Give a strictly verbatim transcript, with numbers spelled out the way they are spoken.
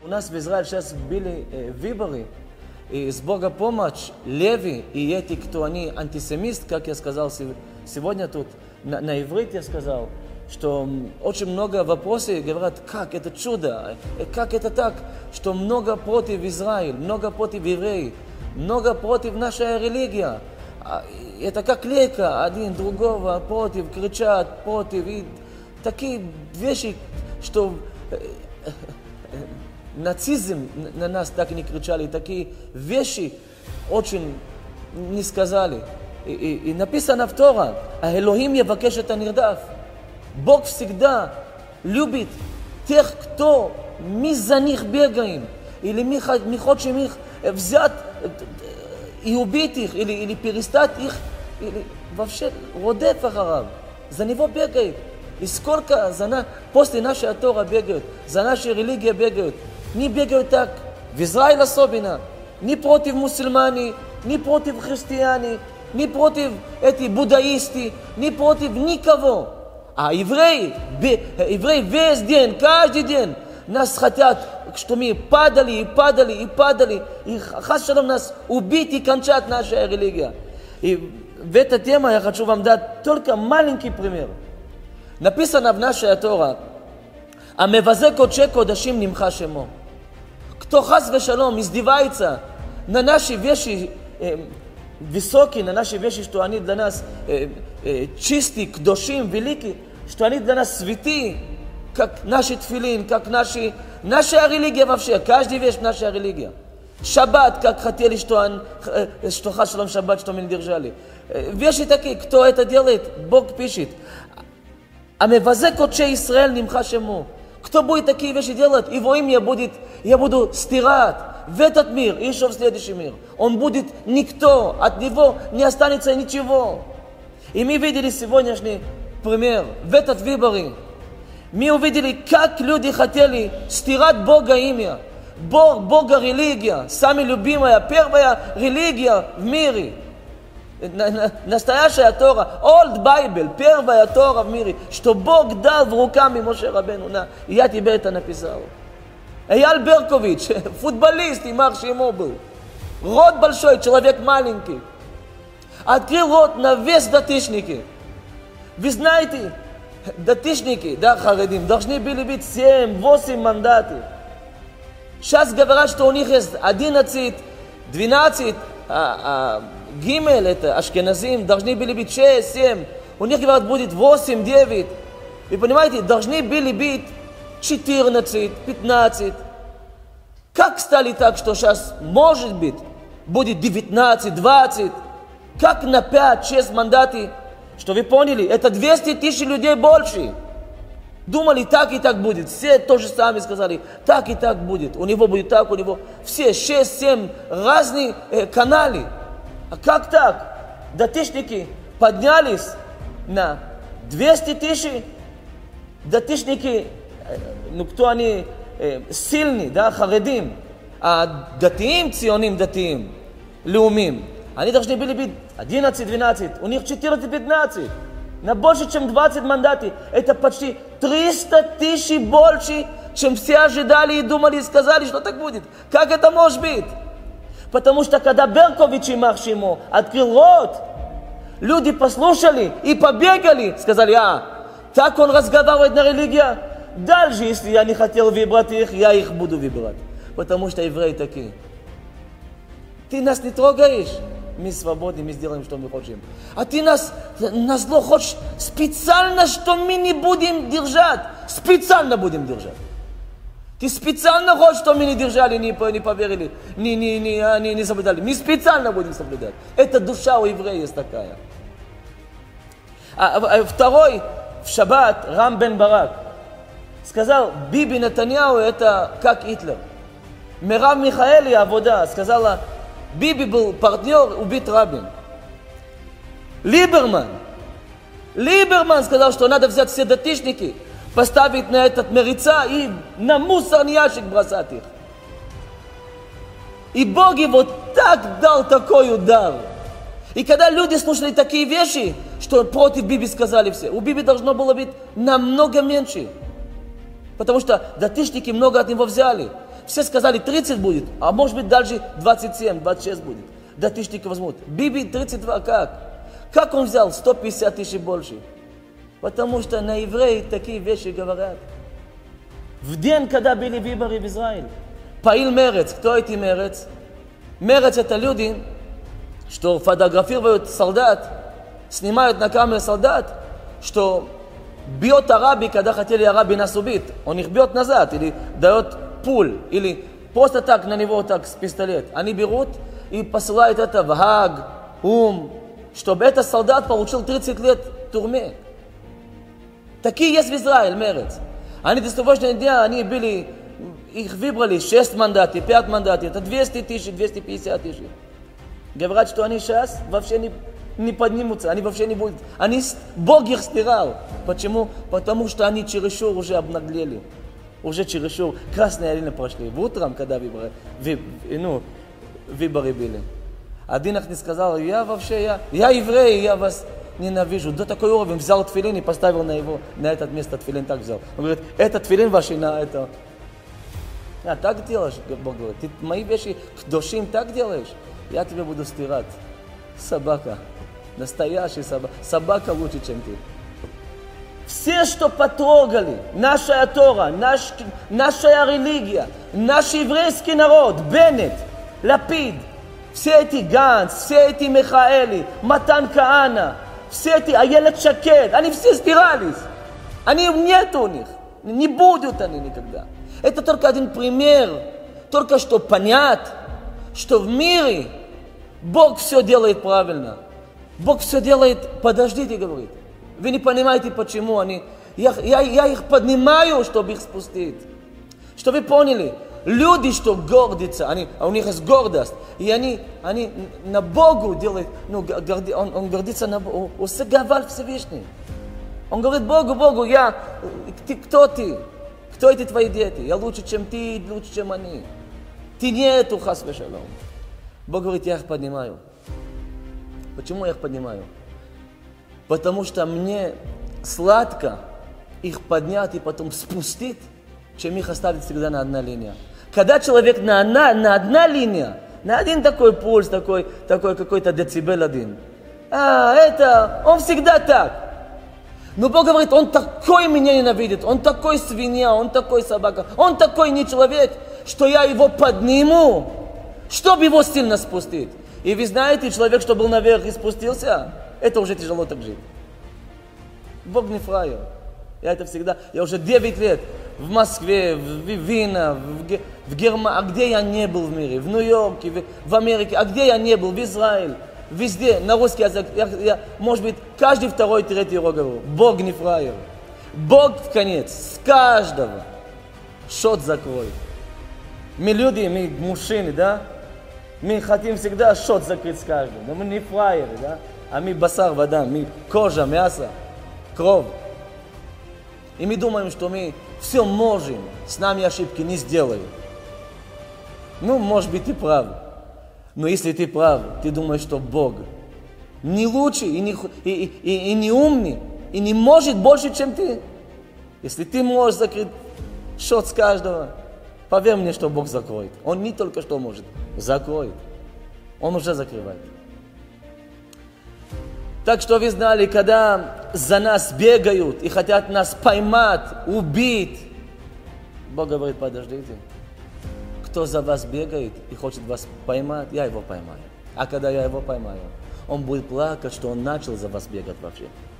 У нас в Израиле сейчас были э, выборы, и с Бога помощь, леви и эти, кто они антисемист, как я сказал сегодня тут, на, на иврите я сказал, что очень много вопросов говорят, как это чудо, как это так, что много против Израиля, много против евреев, много против нашей религии. Это как лейка, один другого против, кричат против, и такие вещи, что нацизм на нас так и не кричали, такие вещи очень не сказали. И, и, и написано в Торе, а Элохим явакеш эт הנרדף. Бог всегда любит тех, кто мы за них бегаем, или мы, мы хотим их взять и убить их, или, или перестать их, или вообще родев ахарав, за него бегает. И сколько за на... после нашей Тора бегают, за нашей религией бегают. Не бегают так, в Израиле особенно, не против мусульмане, не против христиане, не против эти буддаисты, не против никого. А евреи, евреи весь день, каждый день нас хотят, что мы падали и падали и падали, и хас-шалом нас убить и кончать наша религия. И в этой теме я хочу вам дать только маленький пример. Написано в нашей Торе, а мевазе кодшей кодашим нимха шемо. Кто хас вешалом издевается на наши вещи э, высокие, на наши вещи, что они для нас э, э, чистые, кдошим, великие, что они для нас святые, как наши тфилин, как наши, наша религия вообще, каждая вещь наша религия. Шаббат, как хотели, что, он, что хас шалом шаббат, что мы не держали. Вещи такие, кто это делает, Бог пишет. А мевазе кодшей Исраэль нимха шемо. Кто будет такие вещи делать, его имя будет, я буду стирать в этот мир и еще в следующий мир. Он будет никто, от него не останется ничего. И мы видели сегодняшний пример, в этот выборе. Мы увидели, как люди хотели стирать Бога имя. Бог, Бога религия, самая любимая, первая религия в мире. Настоящая Тора, Old Bible, первая Тора в мире, что Бог дал в руками Моше Рабейну. На, я тебе это написал. Эйал Беркович, футболист, Имар Шимо был. Рот большой, человек маленький. Открыл рот на весь датишники. Вы знаете, датишники, да, харедим, должны были быть семь-восемь мандатов. Сейчас говорят, что у них есть одиннадцать, двенадцать, а, а, Гимель, это ашкеназим, должны были быть шесть, семь. У них, говорят, будет восемь, девять. Вы понимаете, должны были быть четырнадцать, пятнадцать. Как стали так, что сейчас, может быть, будет девятнадцать, двадцать? Как на пять-шесть мандатов? Что вы поняли? Это двести тысяч людей больше. Думали, так и так будет. Все то же самое сказали. Так и так будет. У него будет так, у него все шесть-семь разные э, каналы. А как так? Датишники поднялись на двести тысяч. Датишники, э, ну кто они, э, сильные, да, харедим. А датиим, ционим датиим, леумим. Они должны были быть одиннадцать-двенадцать. У них четырнадцать-пятнадцать. На больше, чем двадцать мандатов. Это почти триста тысяч больше, чем все ожидали и думали, и сказали, что так будет. Как это может быть? Потому что когда Беркович и Имар Шимо открыл рот, люди послушали и побегали. Сказали, а, так он разговаривает на религию. Дальше, если я не хотел выбрать их, я их буду выбирать. Потому что евреи такие. Ты нас не трогаешь. Мы свободны, мы сделаем, что мы хотим. А ты нас, нас зло хочешь специально, что мы не будем держать. Специально будем держать. Ты специально хочешь, что мы не держали, не, не поверили, не, не, не, не, не соблюдали. Мы специально будем соблюдать. Это душа у еврея есть такая. А, а, второй, в шаббат, Рам бен Барак сказал, Биби Нетаньяу это как Гитлер. Мерав Михаэли, Авода, сказала, Биби был партнер, убит Рабин. Либерман. Либерман сказал, что надо взять все датишники, поставить на этот мерица и на мусорный ящик бросать их. И Бог его так дал такой удар. И когда люди слушали такие вещи, что против Биби сказали все, у Биби должно было быть намного меньше. Потому что датишники много от него взяли. все сказали тридцать будет, а может быть дальше двадцать семь, двадцать шесть будет. Да тысяч только возьмут. Биби тридцать два, как? Как он взял сто пятьдесят тысяч больше? Потому что на евреи такие вещи говорят. В день, когда были выборы в Израиле, Паил Мерец. Кто эти Мерец? Мерец это люди, что фотографируют солдат, снимают на камеру солдат, что бьет араби, когда хотели араби нас убить. Он их бьет назад, или дает пуль, или просто так на него так с пистолет. Они берут и посылают это в Гаг, Ум, чтобы этот солдат получил тридцать лет в тюрьме. Такие есть в Израиле, Мерец. Они до сегодняшнего дня, они были, их выбрали шесть мандатов, пять мандатов, это двести тысяч, двести пятьдесят тысяч. Говорят, что они сейчас вообще не, не поднимутся, они вообще не будут. Они, Бог их стирал. Почему? Потому что они чересчур уже обнаглели. Уже чересчур красные линии прошли. В утром, когда выборы, вы, ну, выборы были. Один их не сказал, я вообще, я, я еврей, я вас ненавижу. До такой уровень взял тфилин и поставил на его, на этот место тфилин, так взял. Он говорит, этот тфилин ваш и на это. А так делаешь, Бог говорит, ты мои вещи к душим так делаешь, я тебя буду стирать. Собака, настоящая собака, собака лучше, чем ты. Все, что потрогали, наша Тора, наш, наша религия, наш еврейский народ, Беннет, Лапид, все эти Ганс, все эти Михаэли, Матан Каана, все эти Аелет Шакед, они все стирались. Они нет у них, не будут они никогда. Это только один пример, только что понять, что в мире Бог все делает правильно. Бог все делает, подождите, говорит. Вы не понимаете, почему они... Я, я, я их поднимаю, чтобы их спустить. Что вы поняли? Люди, что гордятся, они, у них есть гордость. И они, они на Богу делают... Ну, горди, он, он гордится на Богу. Он сагавал Всевышний. Он говорит Богу, Богу, я... Ты, кто ты? Кто эти твои дети? Я лучше, чем ты, лучше, чем они. Ты нету, хас вешалом. Бог говорит, я их поднимаю. Почему я их поднимаю? Потому что мне сладко их поднять и потом спустить, чем их оставить всегда на одна линия. Когда человек на, на, на одна линия, на один такой пульс, такой, такой какой-то децибел один, а, это, он всегда так. Но Бог говорит, он такой меня ненавидит, он такой свинья, он такой собака, он такой не человек, что я его подниму, чтобы его сильно спустить. И вы знаете, человек, что был наверх и спустился, это уже тяжело так жить. Бог не фраер. Я это всегда, я уже девять лет в Москве, в Вене, в, в Германии, а где я не был в мире, в Нью-Йорке, в, в Америке, а где я не был, в Израиле, везде, на русский язык, я, я, может быть, каждый второй, третий урок говорю, Бог не фраер. Бог в конец, с каждого шот закроет. Мы люди, мы мужчины, да? Мы хотим всегда шот закрыть с каждым, но мы не фраеры, да? А мы басар, вода, мы кожа, мясо, кровь. И мы думаем, что мы все можем, с нами ошибки не сделают. Ну, может быть, ты прав. Но если ты прав, ты думаешь, что Бог не лучше и не, и, и, и не умный, и не может больше, чем ты. Если ты можешь закрыть шот с каждого, поверь мне, что Бог закроет. Он не только что может, закроет. Он уже закрывает. Так что вы знали, когда за нас бегают и хотят нас поймать, убить, Бог говорит, подождите. Кто за вас бегает и хочет вас поймать, я его поймаю. А когда я его поймаю, он будет плакать, что он начал за вас бегать вообще.